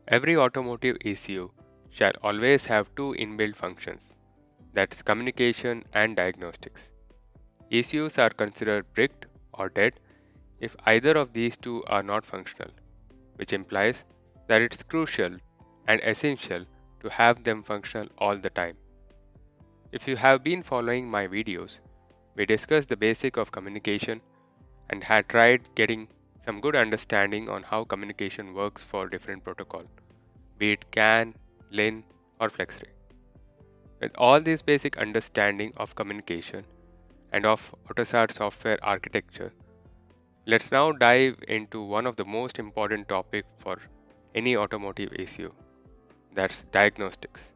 Every automotive ECU shall always have two inbuilt functions, that's communication and diagnostics. ECUs are considered bricked or dead if either of these two are not functional, which implies that it's crucial and essential to have them functional all the time. If you have been following my videos, we discussed the basic of communication and had tried getting some good understanding on how communication works for different protocol, be it CAN, LIN, or FlexRay. With all this basic understanding of communication and of AutoSAR software architecture, let's now dive into one of the most important topics for any automotive ECU, that's diagnostics.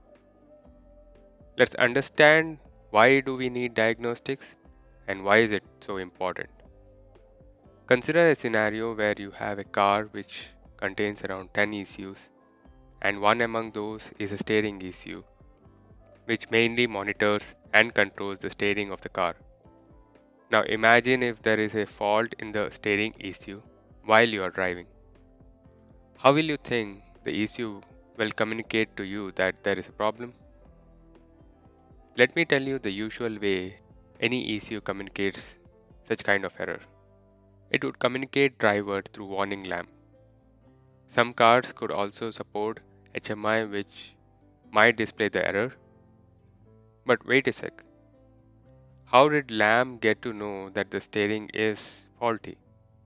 Let's understand why do we need diagnostics and why is it so important. Consider a scenario where you have a car which contains around 10 ECUs and one among those is a steering ECU which mainly monitors and controls the steering of the car. Now imagine if there is a fault in the steering ECU while you are driving. How will you think the ECU will communicate to you that there is a problem? Let me tell you the usual way any ECU communicates such kind of error. It would communicate driver through warning lamp. Some cars could also support HMI which might display the error. But wait a sec. How did lamp get to know that the steering is faulty?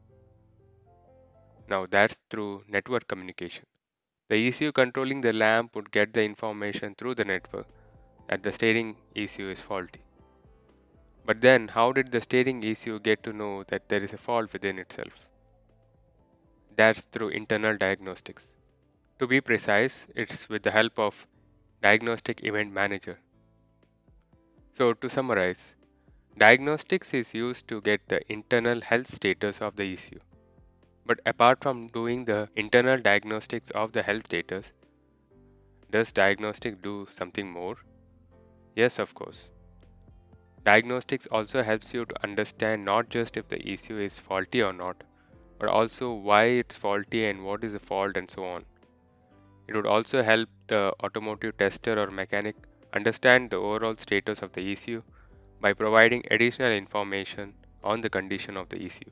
Now that's through network communication. The ECU controlling the lamp would get the information through the network that the steering ECU is faulty. But then how did the steering ECU get to know that there is a fault within itself? That's through internal diagnostics. To be precise, it's with the help of Diagnostic Event Manager. So to summarize, diagnostics is used to get the internal health status of the ECU. But apart from doing the internal diagnostics of the health status, does diagnostic do something more? Yes, of course. Diagnostics also helps you to understand not just if the ECU is faulty or not, but also why it's faulty and what is the fault and so on. It would also help the automotive tester or mechanic understand the overall status of the ECU by providing additional information on the condition of the ECU.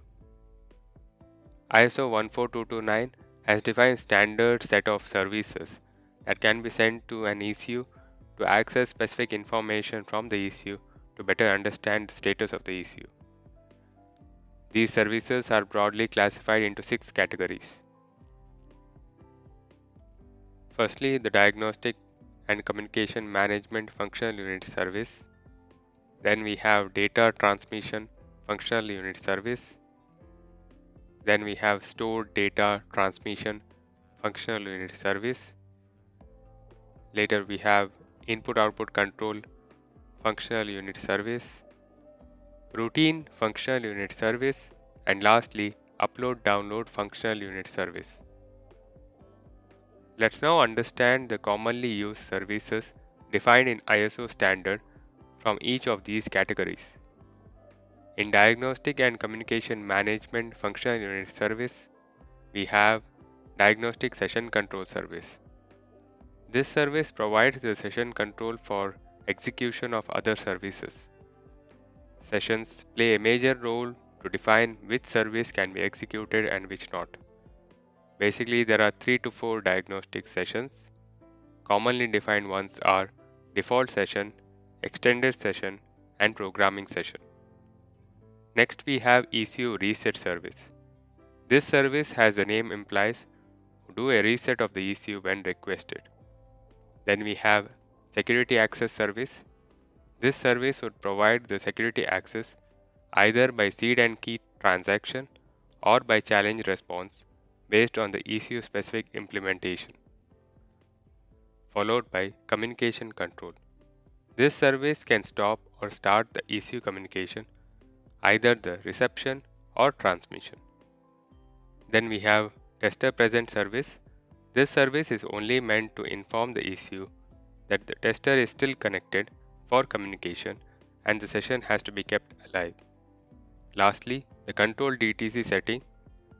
ISO 14229 has defined standard set of services that can be sent to an ECU to access specific information from the ECU to better understand the status of the ECU. These services are broadly classified into 6 categories. Firstly, the Diagnostic and Communication Management Functional Unit Service. Then we have Data Transmission Functional Unit Service. Then we have Stored Data Transmission Functional Unit Service. Later we have Input-Output Control Functional Unit Service, Routine Functional Unit Service, and lastly, Upload-Download Functional Unit Service. Let's now understand the commonly used services defined in ISO standard from each of these categories. In Diagnostic and Communication Management Functional Unit Service, we have Diagnostic Session Control Service. This service provides the session control for execution of other services. Sessions play a major role to define which service can be executed and which not. Basically, there are 3 to 4 diagnostic sessions. Commonly defined ones are default session, extended session, and programming session. Next, we have ECU reset service. This service, as the name implies, do a reset of the ECU when requested. Then we have security access service. This service would provide the security access either by seed and key transaction or by challenge response based on the ECU specific implementation. Followed by communication control. This service can stop or start the ECU communication, either the reception or transmission. Then we have tester present service. This service is only meant to inform the ECU that the tester is still connected for communication and the session has to be kept alive. Lastly, the control DTC setting.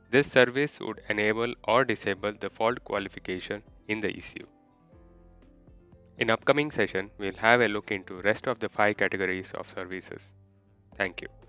This service would enable or disable the fault qualification in the ECU. In upcoming session, we'll have a look into rest of the 5 categories of services. Thank you.